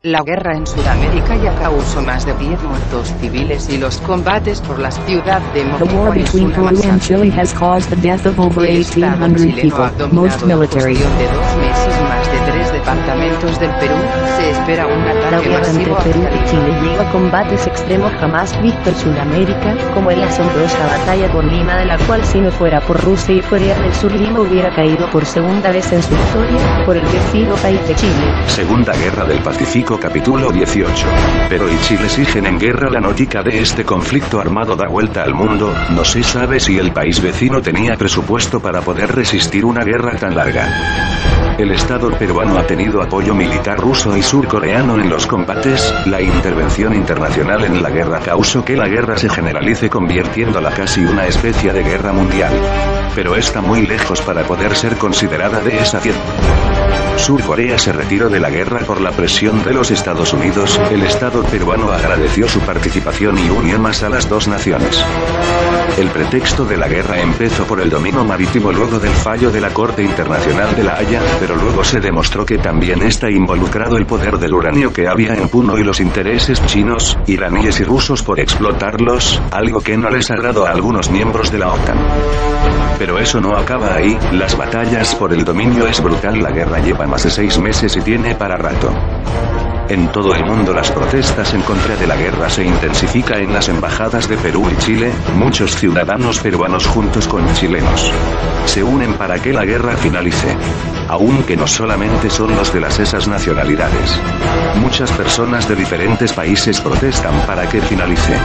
La guerra en Sudamérica ya causó más de 10 muertos civiles y los combates por la ciudad de The war Moquegua es between una Peru and masacre. Chile has caused the death of over El Estado 1,800 chileno ha people, most dominado en military. cuestión de 2 meses más de 3 departamentos del Perú. Se espera un La ataque guerra entre masivo Perú hacia y Chile llegó a combates extremos jamás vistos en Sudamérica, como en la asombrosa batalla por Lima, de la cual si no fuera por Rusia y Corea del Sur, Lima hubiera caído por segunda vez en su historia, por el vecino país de Chile. Segunda Guerra del Pacífico, capítulo 18. Perú y Chile siguen en guerra. La lógica de este conflicto armado da vuelta al mundo. No se sabe si el país vecino tenía presupuesto para poder resistir una guerra tan larga. El Estado peruano ha tenido apoyo militar ruso y surcoreano en los combates. La intervención internacional en la guerra causó que la guerra se generalice, convirtiéndola casi una especie de guerra mundial. Pero está muy lejos para poder ser considerada de esa forma. Surcorea se retiró de la guerra por la presión de los Estados Unidos. El Estado peruano agradeció su participación y unió más a las dos naciones. El pretexto de la guerra empezó por el dominio marítimo luego del fallo de la Corte Internacional de La Haya, pero luego se demostró que también está involucrado el poder del uranio que había en Puno y los intereses chinos, iraníes y rusos por explotarlos, algo que no les agradó a algunos miembros de la OTAN. Pero eso no acaba ahí. Las batallas por el dominio es brutal. La guerra lleva más de 6 meses y tiene para rato. En todo el mundo las protestas en contra de la guerra se intensifican en las embajadas de Perú y Chile. Muchos ciudadanos peruanos juntos con chilenos se unen para que la guerra finalice. Aunque no solamente son los de esas nacionalidades. Muchas personas de diferentes países protestan para que finalice.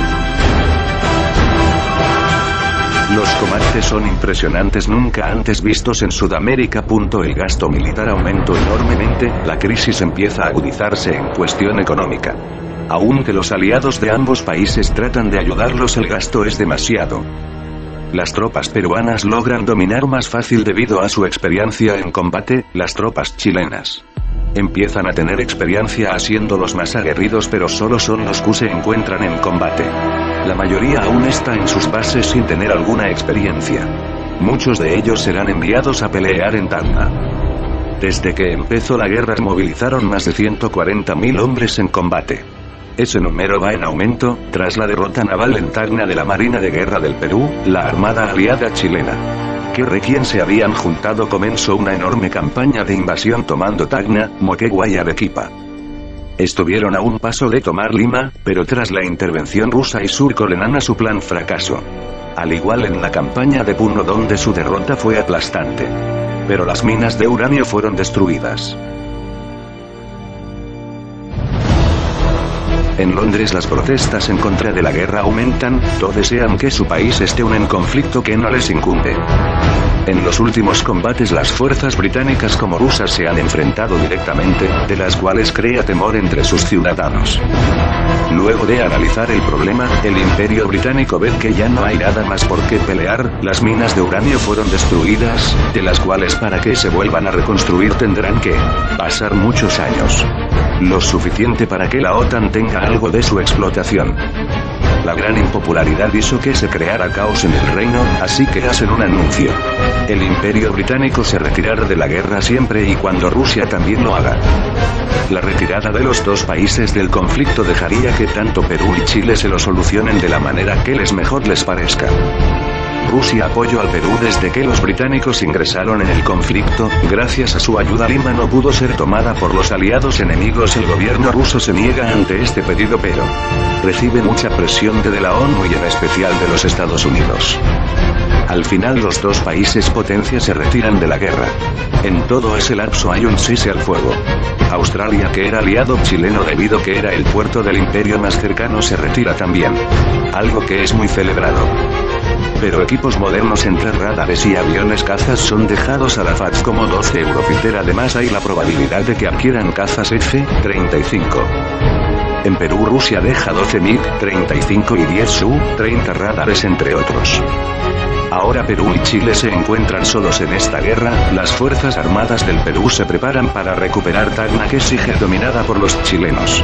Los combates son impresionantes, nunca antes vistos en Sudamérica. El gasto militar aumentó enormemente. La crisis empieza a agudizarse en cuestión económica. Aunque los aliados de ambos países tratan de ayudarlos, el gasto es demasiado. Las tropas peruanas logran dominar más fácil debido a su experiencia en combate. Las tropas chilenas empiezan a tener experiencia haciendo los más aguerridos, pero solo son los que se encuentran en combate. La mayoría aún está en sus bases sin tener alguna experiencia. Muchos de ellos serán enviados a pelear en Tacna. Desde que empezó la guerra movilizaron más de 140.000 hombres en combate. Ese número va en aumento. Tras la derrota naval en Tacna de la Marina de Guerra del Perú, la Armada Aliada Chilena, que recién se habían juntado, comenzó una enorme campaña de invasión tomando Tacna, Moquegua y Arequipa. Estuvieron a un paso de tomar Lima, pero tras la intervención rusa y surcoreana su plan fracasó. Al igual en la campaña de Puno, donde su derrota fue aplastante. Pero las minas de uranio fueron destruidas. En Londres las protestas en contra de la guerra aumentan. Todos desean que su país esté en conflicto que no les incumbe. En los últimos combates las fuerzas británicas como rusas se han enfrentado directamente, de las cuales crea temor entre sus ciudadanos. Luego de analizar el problema, el Imperio Británico ve que ya no hay nada más por qué pelear. Las minas de uranio fueron destruidas, de las cuales para que se vuelvan a reconstruir tendrán que pasar muchos años. Lo suficiente para que la OTAN tenga algo de su explotación. La gran impopularidad hizo que se creara caos en el reino, así que hacen un anuncio. El Imperio Británico se retirará de la guerra siempre y cuando Rusia también lo haga. La retirada de los dos países del conflicto dejaría que tanto Perú y Chile se lo solucionen de la manera que mejor les parezca. Rusia apoyó al Perú desde que los británicos ingresaron en el conflicto. Gracias a su ayuda, Lima no pudo ser tomada por los aliados enemigos. El gobierno ruso se niega ante este pedido, pero recibe mucha presión de la ONU y en especial de los Estados Unidos. Al final los dos países potencias se retiran de la guerra. En todo ese lapso hay un cese al fuego. Australia, que era aliado chileno debido que era el puerto del imperio más cercano, se retira también. Algo que es muy celebrado. Pero equipos modernos entre radares y aviones cazas son dejados a la FATS como 12 Eurofighter. Además hay la probabilidad de que adquieran cazas F-35. En Perú Rusia deja 12 MiG-35 y 10 Su-30 radares entre otros. Ahora Perú y Chile se encuentran solos en esta guerra. Las fuerzas armadas del Perú se preparan para recuperar Tacna, que sigue dominada por los chilenos.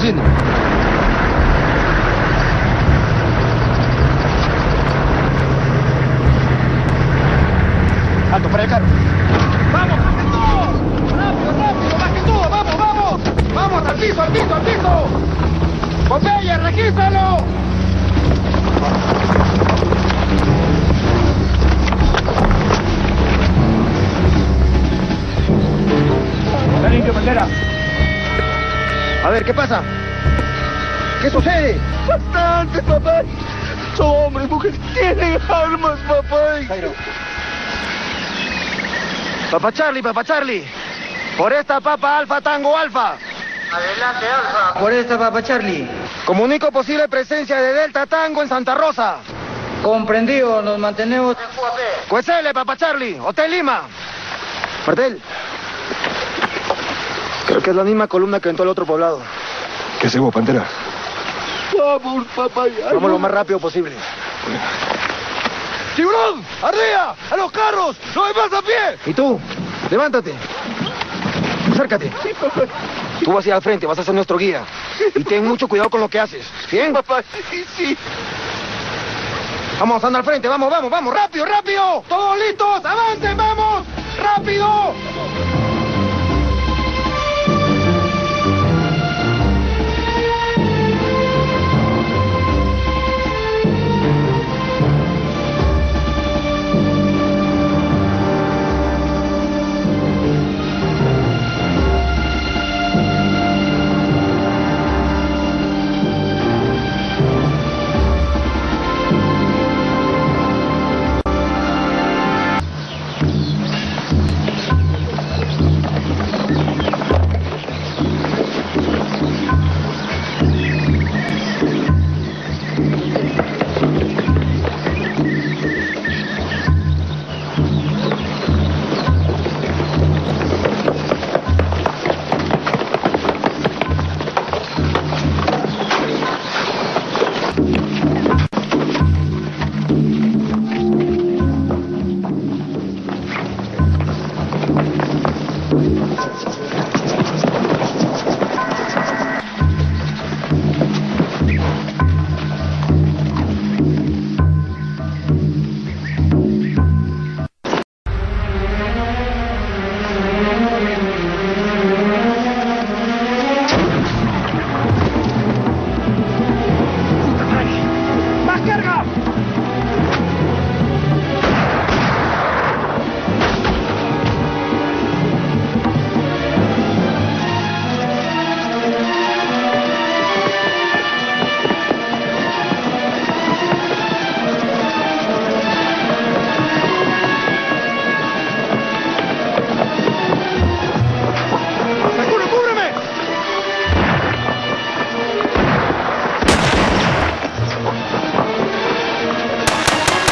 cocina. Alto, para el carro. ¡Vamos, bajen todo! ¡Rápido, rápido! ¡Bajen todo! ¡Vamos, vamos! ¡Vamos, al piso, al piso, al piso! ¡Popeye, regístralo! ¡Está limpio, bandera! A ver, ¿qué pasa? ¿Qué sucede? Bastante, papá. Son hombres, mujeres, tienen armas, papá. Jairo. Papá Charlie. Por esta papa Alfa Tango Alfa. Adelante, Alfa. Por esta papa Charlie. Comunico posible presencia de Delta Tango en Santa Rosa. Comprendido, nos mantenemos. Cuesele, papa Charlie. Hotel Lima. Martel. Creo que es la misma columna que entró al otro poblado. ¿Qué hacemos, Pantera? Vamos, papá. Vamos lo más rápido posible. ¡Tiburón! ¡Arriba! ¡A los carros! ¡Los demás a pie! ¿Y tú? Levántate. Acércate. Tú vas hacia al frente, vas a ser nuestro guía. Y ten mucho cuidado con lo que haces. ¿Bien? Papá, sí. Vamos, anda al frente, vamos, rápido, rápido. Todos listos, avancen, vamos, rápido.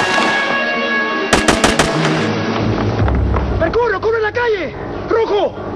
¡Cubre la calle! ¡Rojo!